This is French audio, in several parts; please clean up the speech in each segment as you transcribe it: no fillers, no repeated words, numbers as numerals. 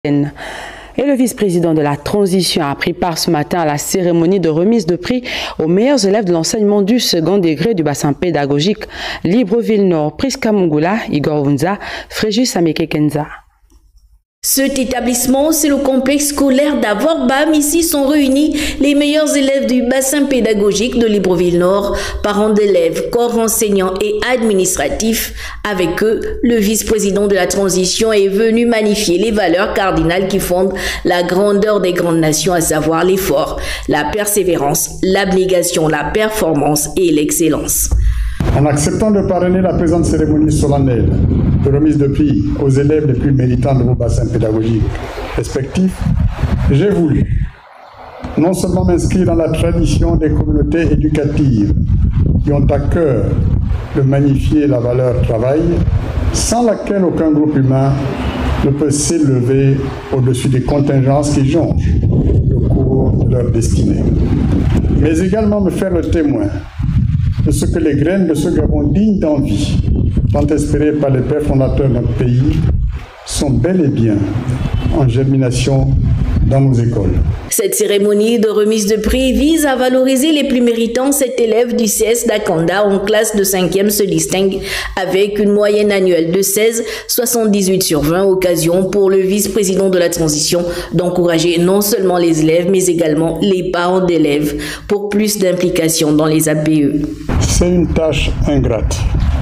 Et le vice-président de la transition a pris part ce matin à la cérémonie de remise de prix aux meilleurs élèves de l'enseignement du second degré du bassin pédagogique Libreville-Nord, Priska Mungula, Igor Vunza, Fréjus Amekekenza. Cet établissement, c'est le complexe scolaire d'Avor-Bam. Ici sont réunis les meilleurs élèves du bassin pédagogique de Libreville-Nord, parents d'élèves, corps enseignants et administratifs. Avec eux, le vice-président de la transition est venu magnifier les valeurs cardinales qui fondent la grandeur des grandes nations, à savoir l'effort, la persévérance, l'abnégation, la performance et l'excellence. En acceptant de parrainer la présente cérémonie solennelle de remise de prix aux élèves les plus méritants de vos bassins pédagogiques respectifs, j'ai voulu non seulement m'inscrire dans la tradition des communautés éducatives qui ont à cœur de magnifier la valeur travail, sans laquelle aucun groupe humain ne peut s'élever au-dessus des contingences qui jonchent le cours de leur destinée, mais également me faire le témoin de ce que les graines de ce Gabon digne d'envie, tant espérées par les pères fondateurs de notre pays, sont bel et bien en germination dans nos écoles. Cette cérémonie de remise de prix vise à valoriser les plus méritants. Cet élève du CS d'Akanda en classe de 5e se distingue avec une moyenne annuelle de 16,78 sur 20. Occasion pour le vice-président de la transition d'encourager non seulement les élèves mais également les parents d'élèves pour plus d'implication dans les APE. C'est une tâche ingrate.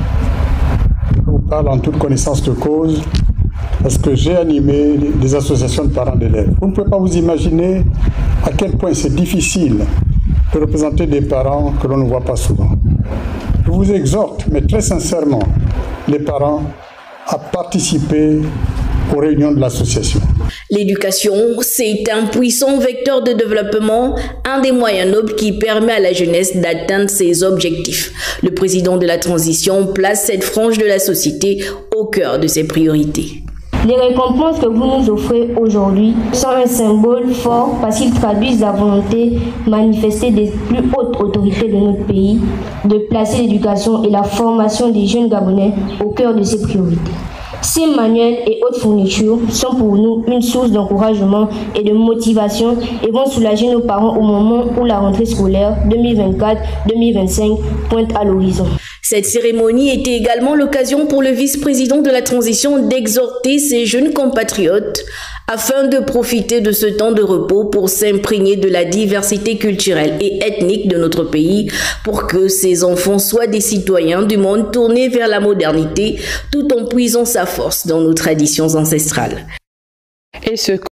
Je vous parle en toute connaissance de cause parce que j'ai animé des associations de parents d'élèves. Vous ne pouvez pas vous imaginer à quel point c'est difficile de représenter des parents que l'on ne voit pas souvent. Je vous exhorte, mais très sincèrement, les parents à participer aux réunions de l'association. L'éducation, c'est un puissant vecteur de développement, un des moyens nobles qui permet à la jeunesse d'atteindre ses objectifs. Le président de la transition place cette frange de la société au cœur de ses priorités. Les récompenses que vous nous offrez aujourd'hui sont un symbole fort parce qu'ils traduisent la volonté manifestée des plus hautes autorités de notre pays de placer l'éducation et la formation des jeunes Gabonais au cœur de ses priorités. Ces manuels et autres fournitures sont pour nous une source d'encouragement et de motivation et vont soulager nos parents au moment où la rentrée scolaire 2024-2025 pointe à l'horizon. Cette cérémonie était également l'occasion pour le vice-président de la transition d'exhorter ses jeunes compatriotes afin de profiter de ce temps de repos pour s'imprégner de la diversité culturelle et ethnique de notre pays pour que ces enfants soient des citoyens du monde tournés vers la modernité tout en puisant sa force dans nos traditions ancestrales. Et ce